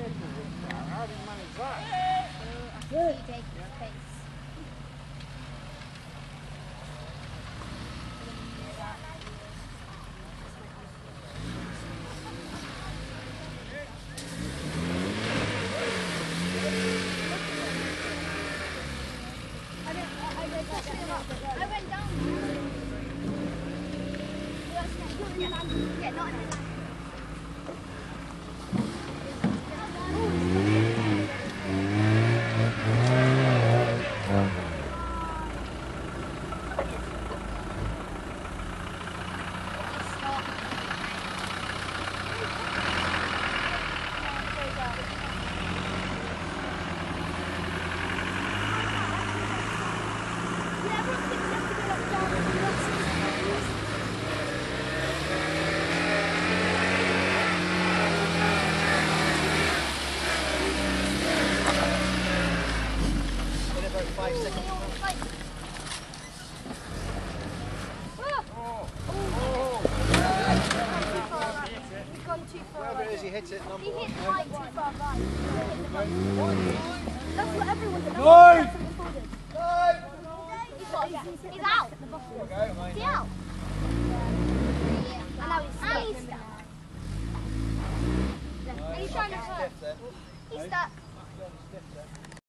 How did you manage that? You take his face. I went down. Yeah, not in the He hit it. He hit the light too far right. That's what everyone did. He's out. Is he out? And now he's stuck. He's trying to hurt. He's stuck.